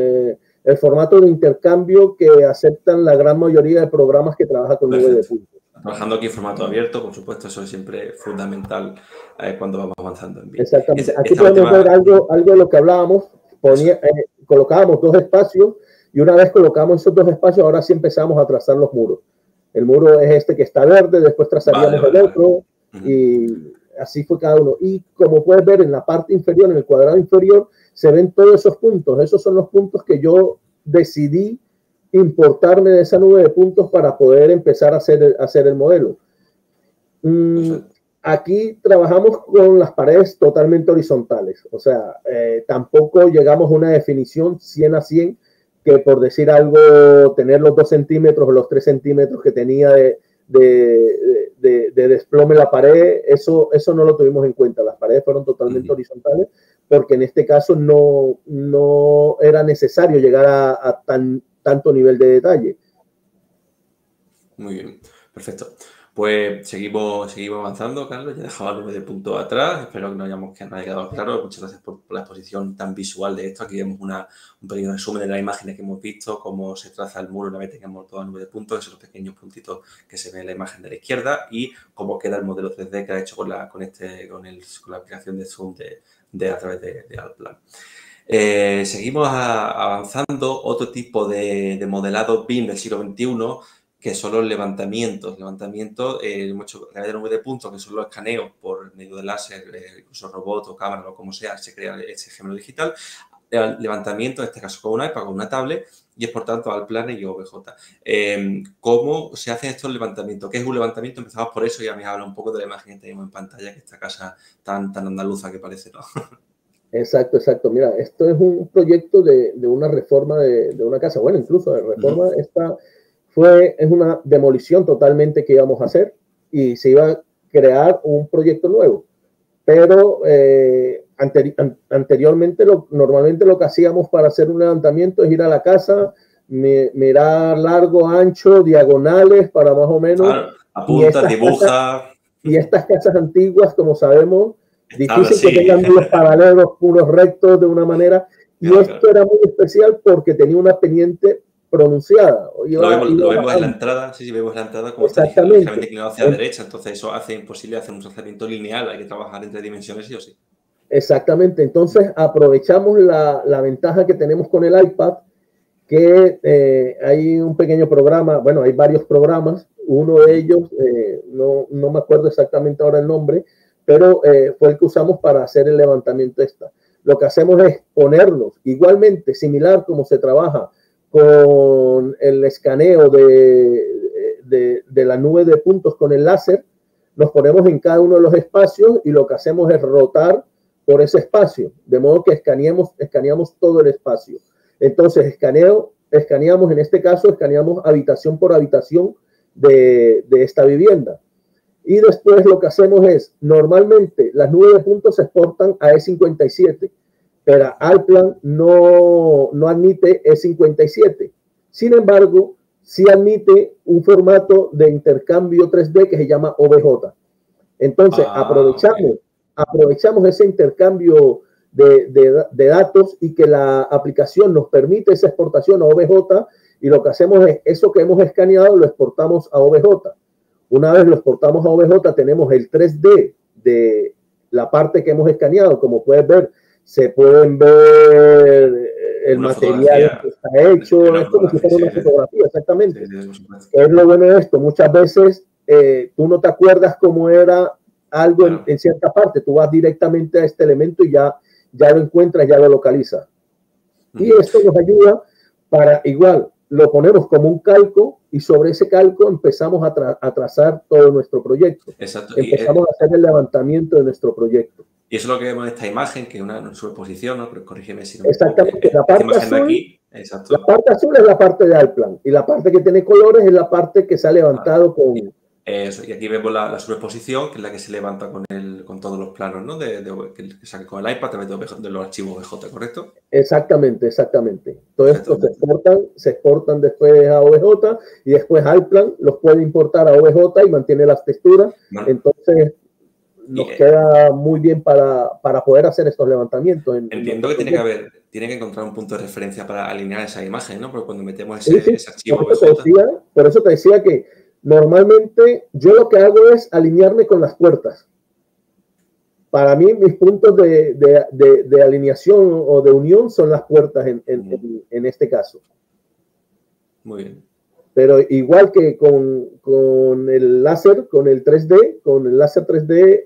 el formato de intercambio que aceptan la gran mayoría de programas que trabajan con nubes de puntos. Trabajando aquí en formato abierto, por supuesto, eso es siempre fundamental cuando vamos avanzando en BIM. Exactamente. Aquí podemos ver algo de lo que hablábamos. Colocábamos 2 espacios y una vez colocamos esos 2 espacios, ahora sí empezamos a trazar los muros. El muro es este que está verde, después trazaríamos el otro y así fue cada uno. Y como puedes ver en la parte inferior, en el cuadrado inferior, se ven todos esos puntos. Esos son los puntos que yo decidí importarme de esa nube de puntos para poder empezar a hacer el modelo. Aquí trabajamos con las paredes totalmente horizontales, o sea, tampoco llegamos a una definición 100 a 100, que por decir algo, tener los 2 centímetros o los 3 centímetros que tenía de desplome la pared, eso no lo tuvimos en cuenta. Las paredes fueron totalmente horizontales porque en este caso no era necesario llegar a tanto nivel de detalle. Muy bien, perfecto. Pues seguimos avanzando, Carlos. Ya he dejado el 9 de punto atrás. Espero que nos haya quedado claro. Muchas gracias por la exposición tan visual de esto. Aquí vemos un pequeño resumen de las imágenes que hemos visto, cómo se traza el muro una vez tengamos todo el 9 de puntos, esos pequeños puntitos que se ven en la imagen de la izquierda, y cómo queda el modelo 3D que ha hecho con la aplicación de Zoom a través de Allplan. Seguimos avanzando. Otro tipo de modelado BIM del siglo XXI, que son los levantamientos. Hemos hecho a través de 9 de puntos, que son los escaneos por medio de láser, incluso robot o cámara o como sea, se crea ese gemelo digital. Levantamiento, en este caso con un iPad, con una tablet, y es por tanto Allplan y OBJ. ¿Cómo se hacen estos levantamientos? ¿Qué es un levantamiento? Empezamos por eso y ya me habla un poco de la imagen que tenemos en pantalla, que esta casa tan andaluza que parece, ¿no? Exacto. Mira, esto es un proyecto de una reforma de una casa. Bueno, incluso de reforma, es una demolición totalmente que íbamos a hacer y se iba a crear un proyecto nuevo. Pero anteriormente, normalmente lo que hacíamos para hacer un levantamiento es ir a la casa, mirar largo, ancho, diagonales, para más o menos. Claro, apunta, dibuja. Y estas casas antiguas, como sabemos, difícil que tengan muros paralelos, puros rectos de una manera. Y esto era muy especial porque tenía una pendiente pronunciada. Lo vemos en la entrada, sí, vemos la entrada como está ligeramente inclinado hacia la derecha, entonces eso hace imposible hacer un trazamiento lineal, hay que trabajar en 3 dimensiones sí o sí. Exactamente, entonces aprovechamos la ventaja que tenemos con el iPad, que hay un pequeño programa, bueno, hay varios programas, uno de ellos, no me acuerdo exactamente ahora el nombre, pero fue el que usamos para hacer el levantamiento esta. Lo que hacemos es ponerlos igualmente, similar como se trabaja con el escaneo de la nube de puntos con el láser, nos ponemos en cada uno de los espacios y lo que hacemos es rotar por ese espacio, de modo que escaneamos todo el espacio. Entonces, escaneamos, en este caso, escaneamos habitación por habitación de esta vivienda. Y después lo que hacemos es, normalmente las nubes de puntos se exportan a E57, pero Allplan no admite E57. Sin embargo, sí admite un formato de intercambio 3D que se llama OBJ. Entonces, aprovechamos ese intercambio de datos y que la aplicación nos permite esa exportación a OBJ, y lo que hacemos es eso que hemos escaneado lo exportamos a OBJ. Una vez lo exportamos a OBJ, tenemos el 3D de la parte que hemos escaneado. Como puedes ver, se pueden ver el material que está hecho. Es como si fuera una fotografía, exactamente. Es lo bueno de esto. Muchas veces tú no te acuerdas cómo era algo en cierta parte. Tú vas directamente a este elemento y ya lo encuentras, ya lo localizas. Y esto nos ayuda para, igual, lo ponemos como un calco y sobre ese calco empezamos a trazar todo nuestro proyecto. Exacto. Empezamos a hacer el levantamiento de nuestro proyecto. Y eso es lo que vemos en esta imagen, que es una superposición, ¿no? Pero corrígeme si no me exactamente. La parte azul, aquí, la parte azul es la parte de Allplan y la parte que tiene colores es la parte que se ha levantado con... Eso, y aquí vemos la superposición, que es la que se levanta con todos los planos, ¿no? Que saca con el iPad a través de los archivos OBJ, ¿correcto? Exactamente. Todo esto se exportan después a OBJ y después Allplan los puede importar a OBJ y mantiene las texturas. Entonces nos queda muy bien para poder hacer estos levantamientos. Entiendo que tiene que encontrar un punto de referencia para alinear esa imagen, ¿no? Porque cuando metemos ese archivo OBJ... Por eso te decía que normalmente yo lo que hago es alinearme con las puertas. Para mí mis puntos de alineación o de unión son las puertas en este caso. Muy bien. Pero igual que con el láser, con el 3D, con el láser 3D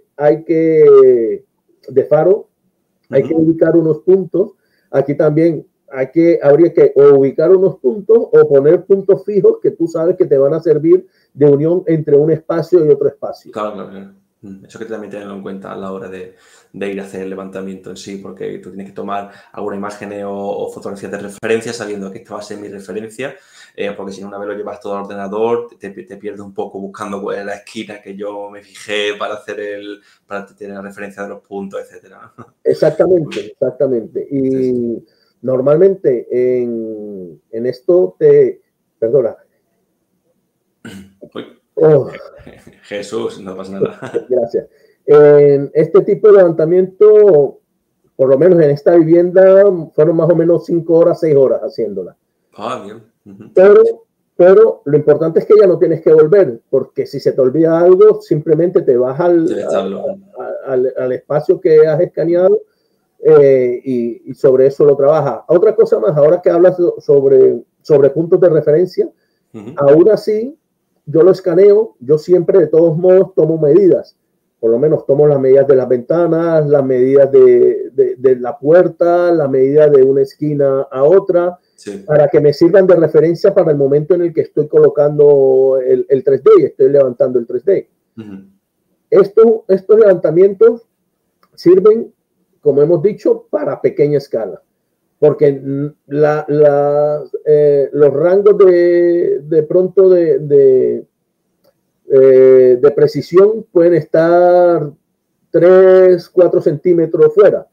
de faro, hay que ubicar unos puntos. Aquí también habría que ubicar unos puntos o poner puntos fijos que tú sabes que te van a servir de unión entre un espacio y otro espacio. Claro. Eso que también tenerlo en cuenta a la hora de ir a hacer el levantamiento en sí, porque tú tienes que tomar alguna imagen o fotografías de referencia sabiendo que esta va a ser mi referencia, porque si no, una vez lo llevas todo al ordenador, te pierdes un poco buscando cuál es la esquina que yo me fijé para tener la referencia de los puntos, etcétera. Exactamente. Y normalmente en esto perdona. Oh, Jesús, no pasa nada. gracias. En este tipo de levantamiento, por lo menos en esta vivienda, fueron más o menos 5 horas, 6 horas haciéndola. Ah, bien. Uh-huh. Pero lo importante es que ya no tienes que volver, porque si se te olvida algo, simplemente te vas al espacio que has escaneado y sobre eso lo trabajas. Otra cosa más, ahora que hablas sobre puntos de referencia, aún así, yo lo escaneo, yo siempre de todos modos tomo medidas. Por lo menos tomo las medidas de las ventanas, las medidas de la puerta, la medida de una esquina a otra, sí, para que me sirvan de referencia para el momento en el que estoy colocando el 3D y estoy levantando el 3D. Estos levantamientos sirven, como hemos dicho, para pequeña escala, porque los rangos de pronto de precisión pueden estar 3, 4 centímetros fuera.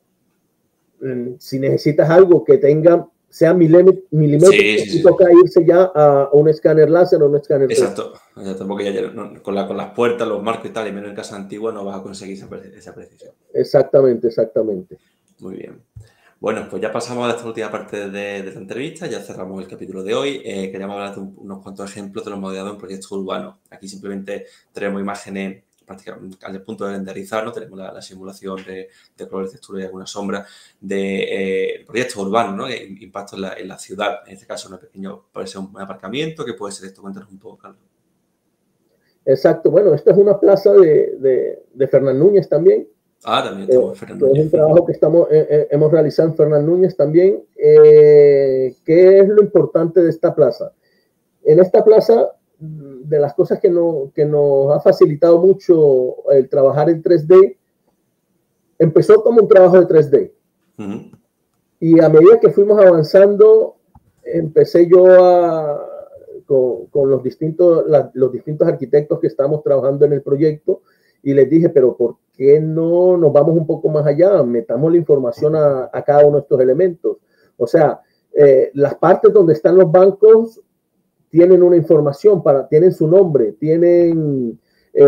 Si necesitas algo que sea milimétrico, sí. Toca irse ya a un escáner láser o un escáner. Exacto, porque ya con las puertas, los marcos y tal, y menos en casa antigua, no vas a conseguir esa precisión. Exactamente. Muy bien. Bueno, pues ya pasamos a esta última parte de la entrevista, ya cerramos el capítulo de hoy. Queríamos hablar de unos cuantos ejemplos de los modelados en proyectos urbanos. Aquí simplemente tenemos imágenes prácticamente al punto de renderizar, ¿no? Tenemos la simulación de colores, texturas y alguna sombra de proyectos urbanos, ¿no? Impactos en la ciudad. En este caso, puede ser un aparcamiento, que puede ser esto. Cuéntanos un poco, Carlos. Exacto. Bueno, esta es una plaza de Fernán Núñez también. También estamos en Fernán Núñez. Es un trabajo que hemos realizado en Fernán Núñez también. ¿Qué es lo importante de esta plaza? En esta plaza, de las cosas que nos ha facilitado mucho el trabajar en 3D, empezó como un trabajo de 3D. Y a medida que fuimos avanzando, empecé yo con los distintos arquitectos que estamos trabajando en el proyecto, y les dije, pero ¿por qué no nos vamos un poco más allá? Metamos la información a cada uno de estos elementos. O sea, las partes donde están los bancos tienen una información, tienen su nombre, tienen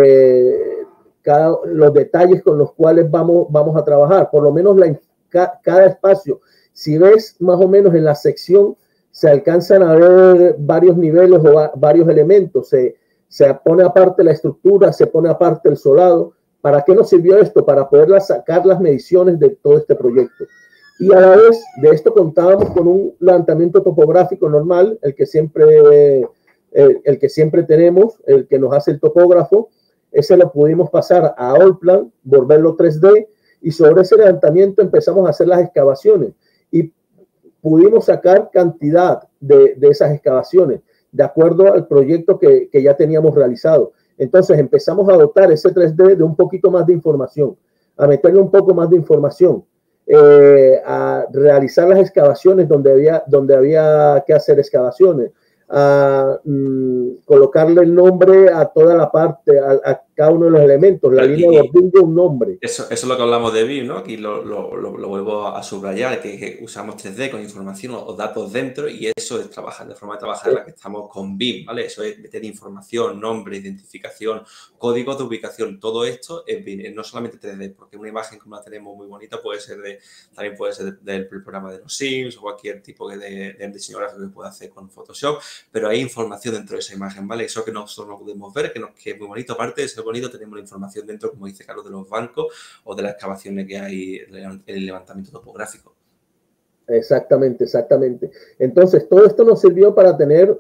los detalles con los cuales vamos a trabajar. Por lo menos cada espacio, si ves más o menos en la sección, se alcanzan a ver varios niveles o varios elementos. Se pone aparte la estructura, se pone aparte el solado. ¿Para qué nos sirvió esto? Para poder sacar las mediciones de todo este proyecto. Y a la vez de esto contábamos con un levantamiento topográfico normal, el que siempre tenemos, el que nos hace el topógrafo. Ese lo pudimos pasar a Allplan, volverlo 3D, y sobre ese levantamiento empezamos a hacer las excavaciones. Y pudimos sacar cantidad de esas excavaciones, de acuerdo al proyecto que ya teníamos realizado. Entonces empezamos a dotar ese 3D de un poquito más de información, a meterle un poco más de información, a realizar las excavaciones donde había que hacer excavaciones, a colocarle el nombre a toda la parte, a cada uno de los elementos, la línea de orden de un nombre. Eso es lo que hablamos de BIM, ¿no? Aquí lo vuelvo a subrayar, que usamos 3D con información o datos dentro, y eso es trabajar, de forma de trabajar en la que estamos con BIM, ¿vale? Eso es meter información, nombre, identificación, códigos de ubicación, todo esto es BIM, no solamente 3D, porque una imagen como la tenemos muy bonita también puede ser del programa de los Sims o cualquier tipo de diseño gráfico que pueda hacer con Photoshop, pero hay información dentro de esa imagen, ¿vale? Eso que nosotros no podemos ver, que es muy bonito. Aparte de ser bonito, tenemos la información dentro, como dice Carlos, de los bancos o de las excavaciones que hay, el levantamiento topográfico. Exactamente. Entonces, todo esto nos sirvió para tener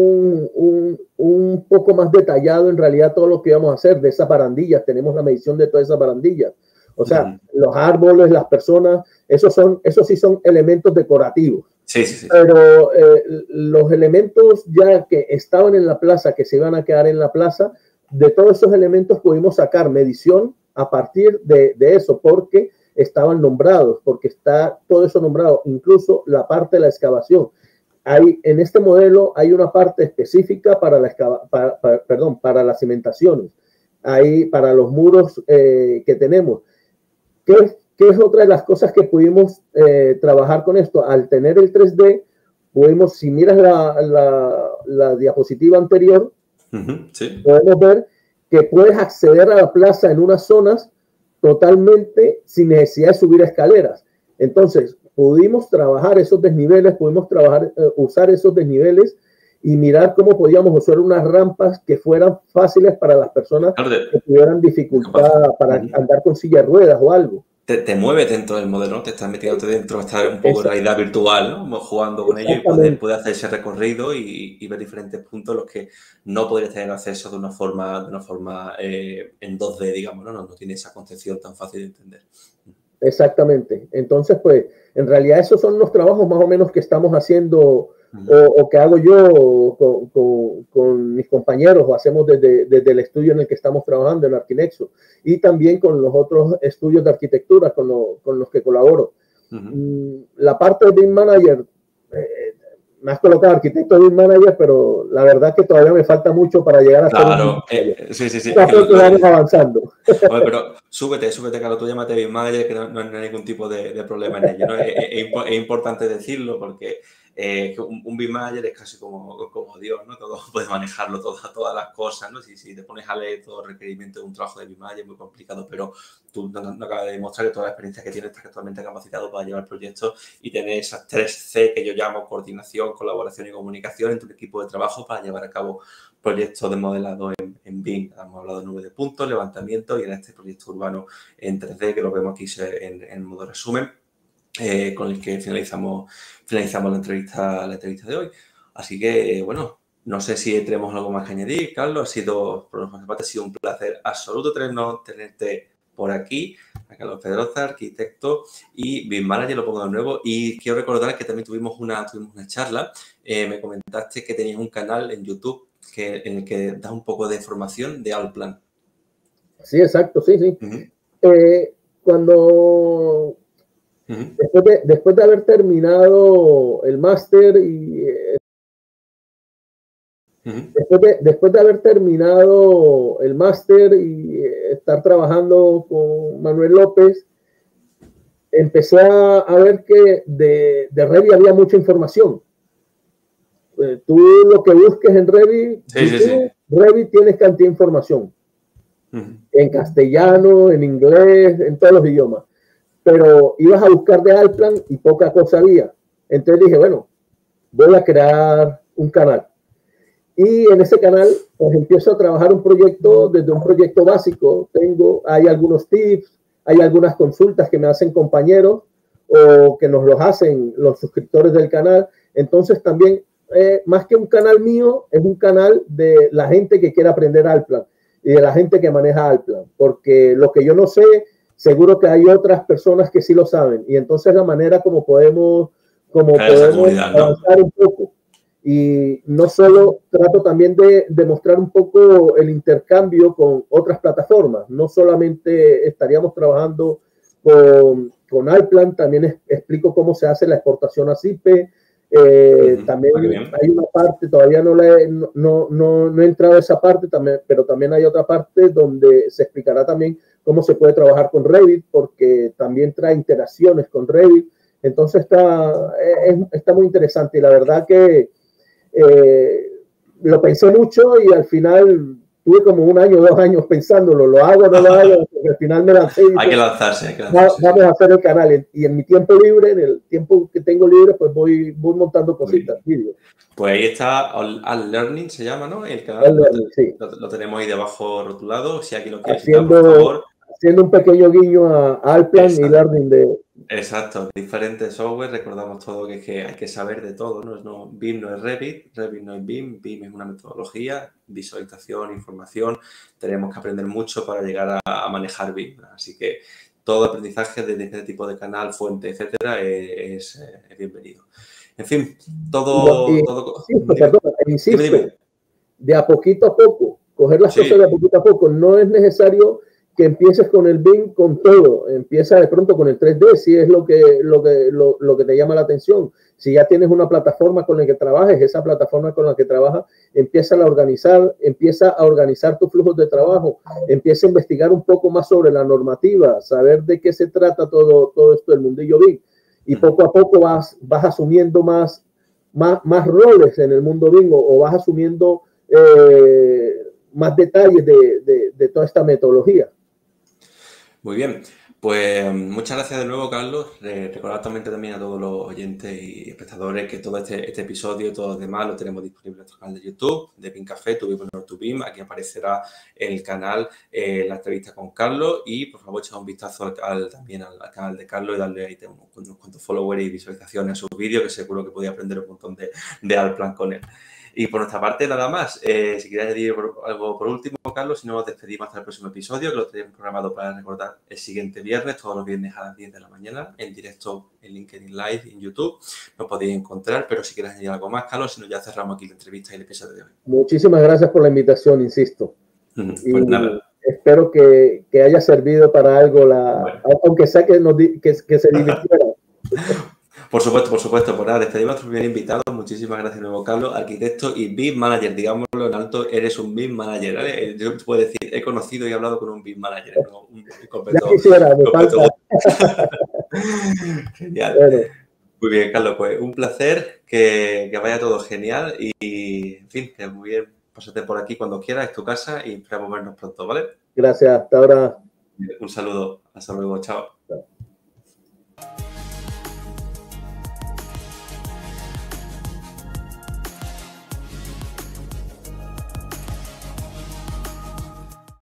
un poco más detallado en realidad todo lo que íbamos a hacer de esas barandillas. Tenemos la medición de todas esas barandillas. O sea, los árboles, las personas, esos sí son elementos decorativos. Sí. Pero los elementos ya que estaban en la plaza, que se iban a quedar en la plaza, de todos esos elementos pudimos sacar medición a partir de eso, porque estaban nombrados, porque está todo eso nombrado, incluso la parte de la excavación. En este modelo hay una parte específica para las cimentaciones, para los muros que tenemos. ¿Qué es otra de las cosas que pudimos trabajar con esto? Al tener el 3D, si miras la diapositiva anterior, Sí. Podemos ver que puedes acceder a la plaza en unas zonas totalmente sin necesidad de subir escaleras. Entonces, pudimos trabajar esos desniveles, pudimos usar esos desniveles y mirar cómo podíamos usar unas rampas que fueran fáciles para las personas que tuvieran dificultad para andar con silla de ruedas o algo. Te mueves dentro del modelo, ¿no? Te estás metiéndote dentro, estás un poco en realidad virtual, ¿no? Jugando con ello y poder hacer ese recorrido y ver diferentes puntos los que no podrías tener acceso de una forma en 2D, digamos, ¿no? No tiene esa concepción tan fácil de entender. Exactamente. Entonces, pues, en realidad esos son los trabajos más o menos que estamos haciendo o que hago yo con mis compañeros o hacemos desde el estudio en el que estamos trabajando en Arquinexo y también con los otros estudios de arquitectura con los que colaboro. La parte de BIM Manager, me has colocado arquitecto BIM Manager, pero la verdad que todavía me falta mucho para llegar a ser sí. Vamos avanzando. Oye, pero súbete, Carlos, tú llámate BIM Manager, que no hay ningún tipo de problema en ello, ¿no? Es importante decirlo porque un BIM Manager es casi como Dios, ¿no? Todo puedes manejarlo, todas las cosas, ¿no? Si te pones a leer todo el requerimiento de un trabajo de BIM Manager es muy complicado, pero tú no acabas de demostrar que toda la experiencia que tienes estás actualmente capacitado para llevar proyectos y tener esas 3C que yo llamo coordinación, colaboración y comunicación en tu equipo de trabajo para llevar a cabo proyectos de modelado en BIM. Hemos hablado de nube de puntos, levantamiento y en este proyecto urbano en 3D que lo vemos aquí en modo resumen. Con el que finalizamos la entrevista de hoy. Así que, bueno, no sé si tenemos algo más que añadir, Carlos. Por nuestra parte, ha sido un placer absoluto tenerte por aquí. A Carlos Pedroza, arquitecto y BIM Manager, lo pongo de nuevo. Y quiero recordar que también tuvimos una charla. Me comentaste que tenías un canal en YouTube en el que das un poco de información de Allplan. Sí, exacto, sí. Cuando... Después de haber terminado el máster y después de haber terminado el máster y estar trabajando con Manuel López, empecé a ver que de Revit había mucha información. Tú lo que busques en Revit, Revit tienes cantidad de información. En castellano, en inglés, en todos los idiomas. Pero ibas a buscar de Allplan y poca cosa había. Entonces dije, bueno, voy a crear un canal. Y en ese canal, pues empiezo a trabajar desde un proyecto básico. Hay algunos tips, hay algunas consultas que me hacen compañeros o que nos los hacen los suscriptores del canal. Entonces también, más que un canal mío, es un canal de la gente que quiere aprender Allplan y de la gente que maneja Allplan. Porque lo que yo no sé, seguro que hay otras personas que sí lo saben. Y entonces la manera como podemos avanzar un poco. Y no solo trato también de demostrar un poco el intercambio con otras plataformas. No solamente estaríamos trabajando con Allplan, también explico cómo se hace la exportación a CIPE. También hay una parte, todavía no he entrado a esa parte, pero también hay otra parte donde se explicará también cómo se puede trabajar con Revit, porque también trae interacciones con Revit. Entonces está muy interesante y la verdad que lo pensé mucho y al final tuve como 1 año, 2 años pensándolo, lo hago, no lo hago, porque al final me lancé. Hay que lanzarse. Vamos a hacer el canal y en mi tiempo libre, en el tiempo que tengo libre, pues voy montando cositas, vídeos. Pues ahí está All Learning, se llama, ¿no? El canal lo tenemos ahí debajo rotulado, si alguien lo quiere visitar, por favor. Haciendo un pequeño guiño a Allplan y Learning de... Exacto, diferentes software, recordamos todo que hay que saber de todo, ¿no? BIM no es Revit, Revit no es BIM, BIM es una metodología, visualización, información, tenemos que aprender mucho para llegar a manejar BIM, así que todo aprendizaje de este tipo de canal, fuente, etcétera, es bienvenido. En fin, todo... Dime. De a poquito a poco, coger las cosas de a poquito a poco, no es necesario que empieces con el BIM con todo, empieza de pronto con el 3D, si es lo que te llama la atención. Si ya tienes una plataforma con la que trabajes, esa plataforma con la que trabajas, empieza a organizar tus flujos de trabajo, empieza a investigar un poco más sobre la normativa, saber de qué se trata todo esto del mundillo BIM. Y poco a poco vas asumiendo más roles en el mundo BIM o vas asumiendo más detalles de toda esta metodología. Muy bien, pues muchas gracias de nuevo, Carlos. Recordar también a todos los oyentes y espectadores que todo este episodio y todo lo demás lo tenemos disponible en nuestro canal de YouTube, de BIM Café, tu BIM to BIM. Aquí aparecerá el canal, la entrevista con Carlos, y por favor echad un vistazo también al canal de Carlos y darle ahí unos cuantos followers y visualizaciones a sus vídeos, que seguro que podéis aprender un montón de Allplan con él. Y por nuestra parte, nada más. Si quieres añadir algo por último, Carlos, si no, nos despedimos hasta el próximo episodio, que lo tenemos programado para recordar el siguiente viernes, todos los viernes a las 10 de la mañana, en directo en LinkedIn Live y en YouTube. Nos podéis encontrar, pero si quieres añadir algo más, Carlos, si no, ya cerramos aquí la entrevista y el episodio de hoy. Muchísimas gracias por la invitación, insisto. Pues y nada. Espero que haya servido para algo, aunque sea que se divirtiera. Por supuesto. Pues nada, despedimos a nuestro primer invitado. Muchísimas gracias de nuevo, Carlos, arquitecto y BIM manager. Digámoslo en alto, eres un BIM manager, ¿vale? Yo te puedo decir, he conocido y hablado con un BIM manager, no un completo. Ya quisiera, me falta. Genial. Bueno. Muy bien, Carlos, pues un placer, que vaya todo genial y, en fin, que muy bien. Pásate por aquí cuando quieras, es tu casa y esperamos vernos pronto, ¿vale? Gracias, hasta ahora. Un saludo, hasta luego, chao.